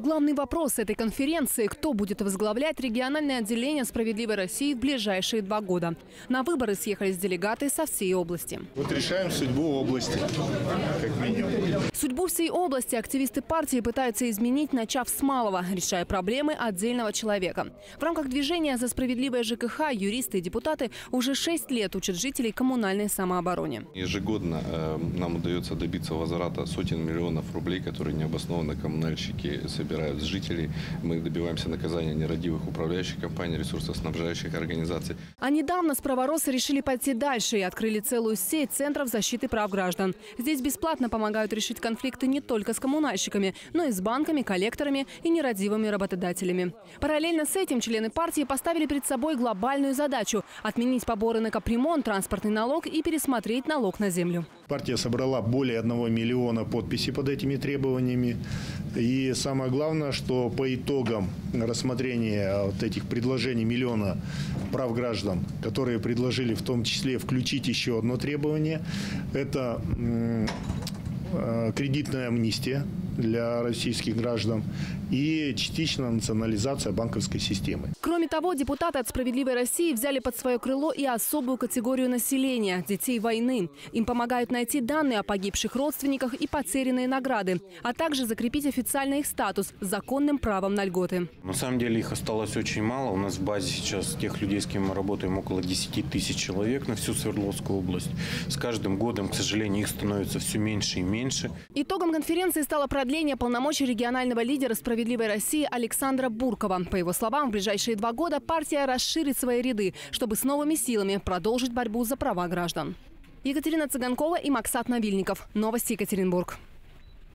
Главный вопрос этой конференции – кто будет возглавлять региональное отделение «Справедливой России» в ближайшие 2 года. На выборы съехались делегаты со всей области. Вот решаем судьбу области, как минимум. Судьбу всей области активисты партии пытаются изменить, начав с малого, решая проблемы отдельного человека. В рамках движения «За справедливое ЖКХ» юристы и депутаты уже 6 лет учат жителей коммунальной самообороне. Ежегодно нам удается добиться возврата сотен миллионов рублей, которые необоснованно коммунальщики собирают с жителей. Мы добиваемся наказания нерадивых управляющих компаний, ресурсоснабжающих организаций. А недавно справоросы решили пойти дальше и открыли целую сеть центров защиты прав граждан. Здесь бесплатно помогают решить конфликты не только с коммунальщиками, но и с банками, коллекторами и нерадивыми работодателями. Параллельно с этим члены партии поставили перед собой глобальную задачу – отменить поборы на капремонт, транспортный налог и пересмотреть налог на землю. Партия собрала более 1 миллиона подписей под этими требованиями. И самое главное, что по итогам рассмотрения вот этих предложений миллиона прав граждан, которые предложили в том числе включить еще одно требование, это кредитная амнистия для российских граждан и частичная национализация банковской системы. Кроме того, депутаты от «Справедливой России» взяли под свое крыло и особую категорию населения – детей войны. Им помогают найти данные о погибших родственниках и потерянные награды, а также закрепить официально их статус с законным правом на льготы. На самом деле их осталось очень мало. У нас в базе сейчас тех людей, с кем мы работаем, около 10 тысяч человек на всю Свердловскую область. С каждым годом, к сожалению, их становится все меньше и меньше. Итогом конференции стало продление полномочий регионального лидера «Справедливой России» Александра Буркова. По его словам, в ближайшие 2 года партия расширит свои ряды, чтобы с новыми силами продолжить борьбу за права граждан. Екатерина Цыганкова и Максат Навильников. Новости Екатеринбург.